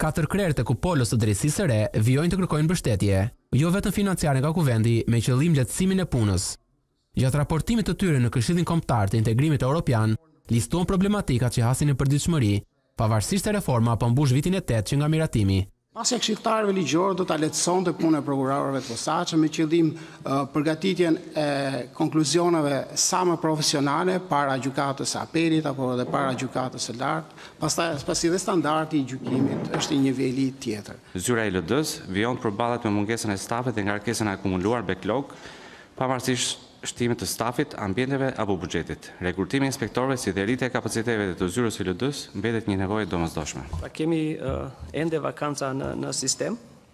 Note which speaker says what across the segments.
Speaker 1: Katër krerët e kupolës së drejtësisë së re vijojnë të kërkojnë mbështetje, jo vetëm financiare nga kuvendi me qëllim lehtësimin e punës. Gjatë raportimit të tyre në Këshillin Kombëtar të Integrimit Evropian, listuan problematikat që hasin në përditshmëri, pavarësisht se reforma po mbush vitin e 8 që nga miratimi.
Speaker 2: Pasja këshilltarëve ligjor do ta lehtësonte punën e prokurorëve të posaçëm me qëllim përgatitjen e konkluzioneve sa më profesionale para gjykatës së apelit apo edhe para gjykatës së lartë, pasi dhe standardi i gjykimit është i niveli tjetër.
Speaker 3: Zyra e LD-s vijon përballet me mungesën e stafit dhe ngarkesën e akumuluar backlog, pavarësisht shtimit të stafit, ambienteve apo buxhetit. Rekrutimi i inspektorëve si dhe rritja e kapaciteteve të zyrës së LD-s mbetet një nevojë domosdoshme.
Speaker 4: Kemi ende vakanca në sistem.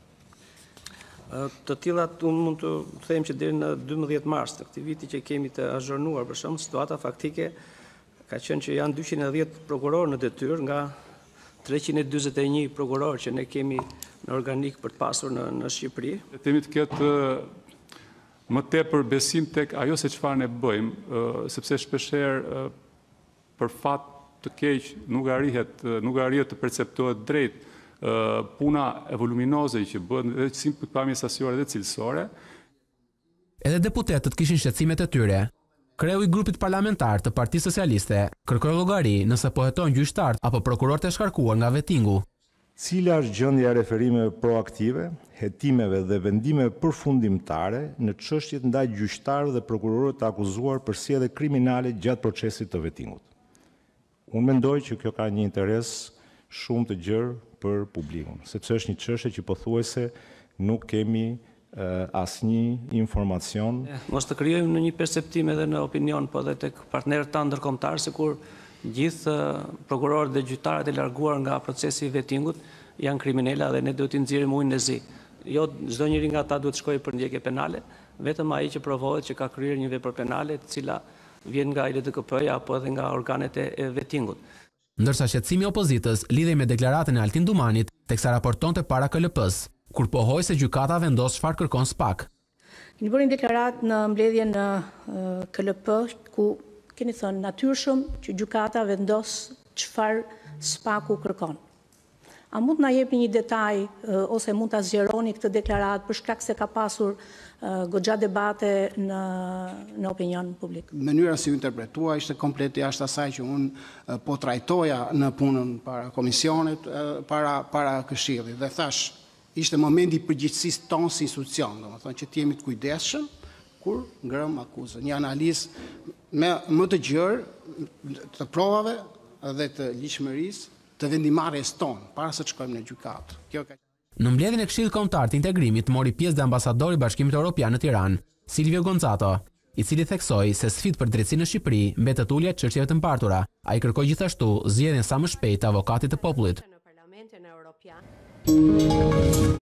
Speaker 4: Të tillat unë mund të them që deri në 12 mars të këtij viti që kemi të azhurnuar për shembull, situata faktike ka qenë që janë 210 prokurorë në detyrë nga 341 prokurorë që ne kemi në organik për të pasur në Shqipëri.
Speaker 5: Temi të ketë më tepër besim tek ajo se çfarë ne bëjmë, sepse shpeshherë për fat të keq nuk arrihet të perceptohet drejt puna e voluminoze që bëhet edhe si pikpamjes sasiore dhe cilësore.
Speaker 1: Edhe deputetët kishin shqetësimet e tyre. Kreu i grupit parlamentar të Partisë Socialiste kërkoi llogari nëse po heton gjyqtarët apo prokurorët e shkarkuar nga vetingu.
Speaker 6: Cila është gjendja e referimeve proaktive, hetimeve dhe vendimeve përfundimtare në çështjet ndaj gjyqtarëve dhe prokurorëve të akuzuar për sjellje kriminale gjatë procesit të vetingut. Unë mendoj që kjo ka një interes shumë të gjerë për publikun, sepse është një çështje që pothuajse nuk kemi asnjë informacion.
Speaker 4: Mos të krijojmë në një perceptim edhe në opinion, po edhe tek partnerët tanë ndërkombëtar, sikur gjithë prokurorët dhe gjyqtarët e larguar nga procesi i vetingut janë kriminala dhe ne duhet t'i nxjerrim ujin në zi. Jo çdo njeri nga ata duhet shkojë për ndjekje penale, vetëm ai që provohet që ka kryer një vepër penale, e cila vjen nga LDKP-ja apo edhe nga organet e vetingut.
Speaker 1: Ndërsa shqetësimi i opozitës lidhej me deklaratën e Altin Dumanit, teksa raportonte para KLP-s, kur pohoi se gjykata vendos çfarë kërkon SPAK.
Speaker 7: Keni bërë një deklaratë në mbledhjen në KLP ku keni thënë natyrshëm që gjykata vendos çfarë SPAK-u kërkon. A mund na jepni një detaj ose mund ta zgjeroni këtë deklaratë për shkak se ka pasur goxha debate në opinion publik?
Speaker 2: Mënyra si u interpretua ishte komplet jashtë asaj që unë po trajtoja në punën para komisionit, para Këshillit dhe thash ishte momenti i përgjegjësisë tonë si institucion, domethënë që të jemi të kujdesshëm kur ngrëm akuzën. Një analizë më të gjerë të provave dhe të ligjshmërisë të vendimarrjes tonë para se të shkojmë në gjykatë.
Speaker 1: Në mbledhjen e Këshillit Kombëtar të Integrimit mori pjesë dhe ambasadori i Bashkimit Evropian në Tiranë, Silvio Gonzato, i cili theksoi se sfidë për drejtësinë në Shqipëri mbetet ulja e çështjeve të mbartura. Ai kërkoi gjithashtu zgjedhjen sa më shpejt të avokatit të popullit.